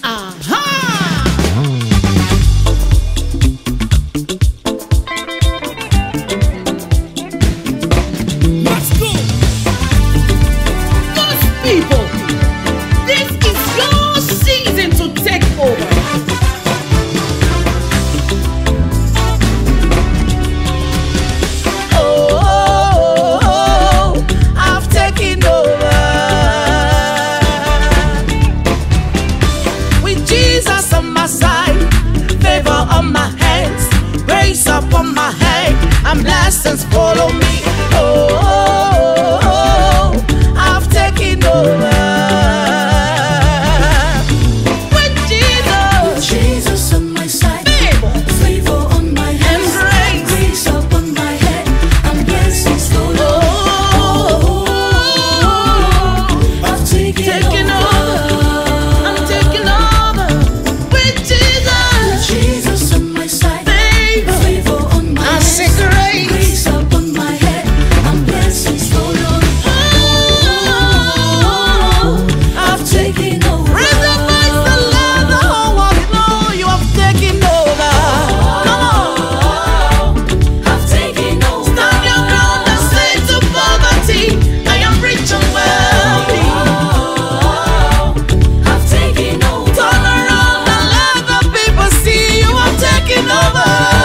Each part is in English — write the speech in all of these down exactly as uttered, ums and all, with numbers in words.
Aha! Let's go! Those people, this is your season to take over. Upon my head, and blessings follow me. Oh, oh, oh, oh, I've taken over. With Jesus, with Jesus on my side, favor, favor on my head, and grace, grace upon my head, and blessings follow. Oh, oh, oh, oh, I've taken, taken over. over. I'm taking over. With Jesus, with Jesus on my side. Grace upon my head, and blessings follow. Oh, I've taken over. Raise your voice and let the whole world know you have taken over. Come on, I've taken over. Stand your ground and say to poverty, I am rich and wealthy. I've taken over. Turn around and let the people see you have taken over.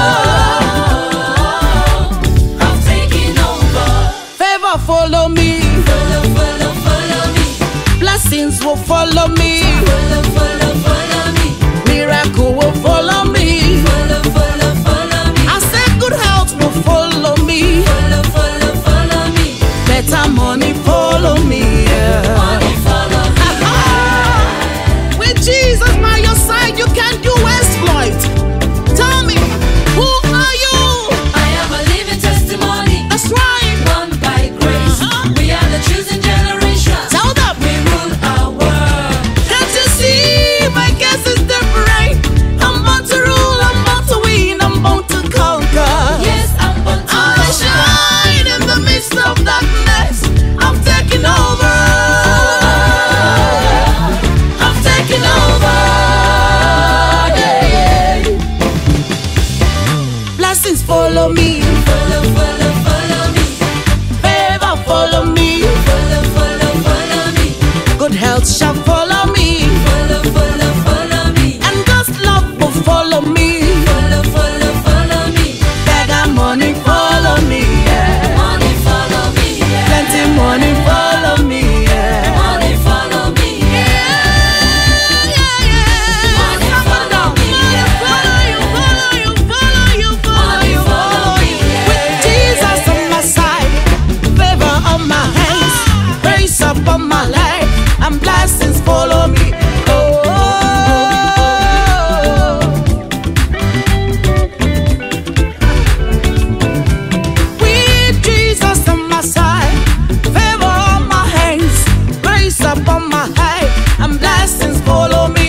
Follow me, follow, follow, follow me. Blessings will follow me, follow, follow, follow me. Miracle will follow me, follow, follow, follow me. I say good health will follow me, follow, follow, follow me. Better money follow me, yeah. Money follow me. Yeah. With Jesus by your side, you can do exploit. Tell me, who are you? I am a living testimony. That's right. Choosing generation. Tell them we rule our world. Can't you see my guess is different? I'm born to rule, I'm born to win, I'm born to conquer. Yes, I'm born to I shine in the midst of darkness. I'm taking over. I'm taking over. Yeah, yeah. Blessings follow me. Follow, follow, follow me. Favor follow me. Good health shall follow me. Follow, follow, follow me. And God's love will follow me. Follow, follow, follow me. Beggar money follow me, yeah. Money follow me, yeah. Plenty money follow me, yeah. Money follow me, yeah. Yeah, yeah. Money follow me, yeah. Follow you, follow you, follow you, follow you, follow you. With Jesus on my side, favor on my hands, grace upon my life, and blessings follow me. Oh, oh, oh. With Jesus on my side, favor on my hands, grace upon my head, and blessings follow me.